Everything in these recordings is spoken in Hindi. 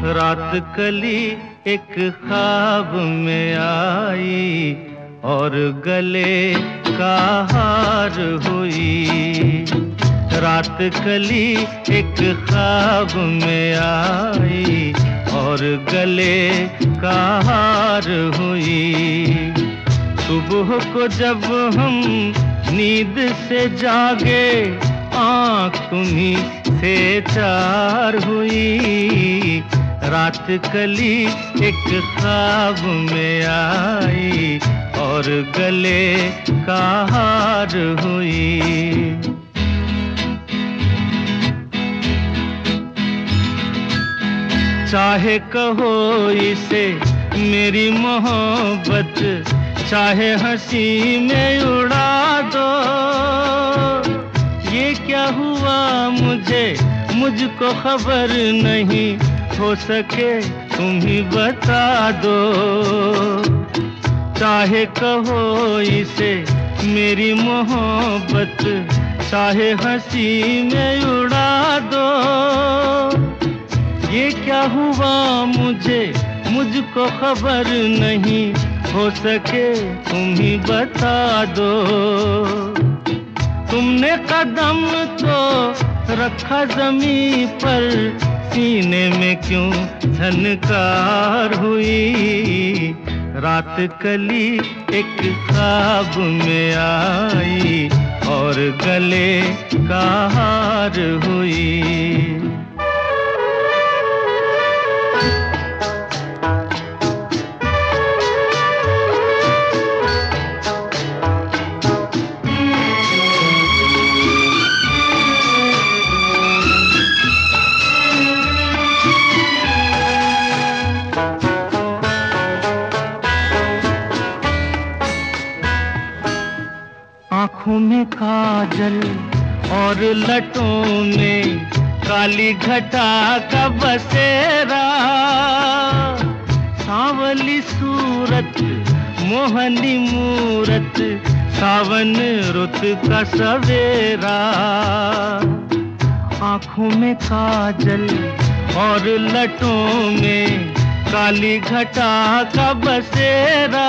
रात कली एक ख्वाब में आई और गले का हार हुई। रात कली एक ख्वाब में आई और गले का हार हुई। सुबह को जब हम नींद से जागे आँख तुम्हीं से चार हुई। रात कली एक ख्वाब में आई और गले का हार हुई। चाहे कहो इसे मेरी मोहब्बत, चाहे हंसी में उड़ा दो। ये क्या हुआ मुझको खबर नहीं, हो सके तुम ही बता दो। चाहे कहो इसे मेरी मोहब्बत, चाहे हंसी में उड़ा दो। ये क्या हुआ मुझको खबर नहीं, हो सके तुम ही बता दो। तुमने कदम तो रखा जमीन पर, सीने में क्यों झनकार हुई। रात कली एक ख्वाब में आई और गले का हार हुई। आँखों में काजल और लटों में काली घटा का बसेरा। सांवली सूरत मोहनी मूरत, सावन रुत का सवेरा। आँखों में काजल और लटों में काली घटा का बसेरा।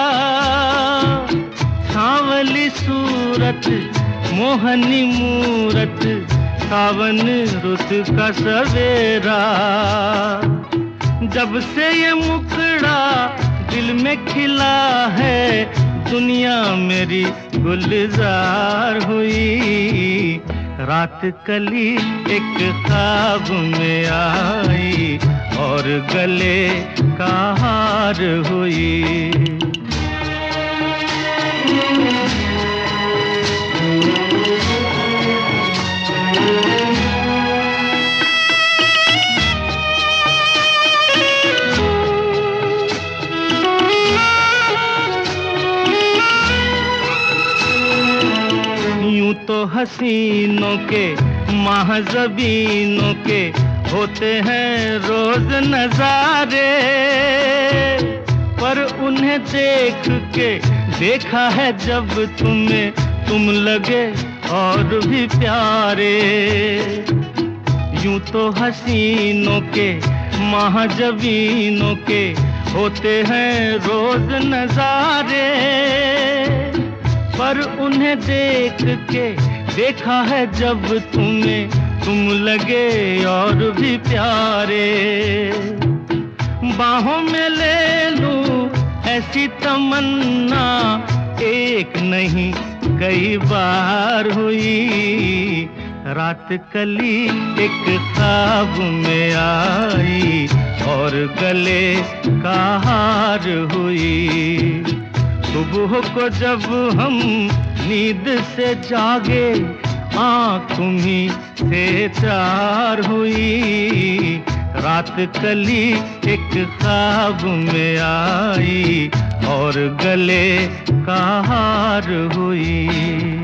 सांवली सूरत मोहनी मूरत, सावन रुत का सवेरा। जब से ये मुखड़ा दिल में खिला है, दुनिया मेरी गुलजार हुई। रात कली एक ख्वाब में आई और गले का हार हुई। यूं तो हसीनों के महज़बीनों के होते हैं रोज नजारे, पर उन्हें देख के देखा है जब तुम लगे और भी प्यारे। यूं तो हसीनों के महज़बीनों के होते हैं रोज नजारे, पर उन्हें देख के देखा है जब तुम लगे और भी प्यारे। बाहों में ले लूं ऐसी तमन्ना, एक नहीं कई बार हुई। रात कली एक ख्वाब में आई और गले का हार हुई। सुबह को जब हम नींद से जागे आँख तुम्हीं से चार हुई। रात कली एक ख्वाब में आई और गले का हार हुई।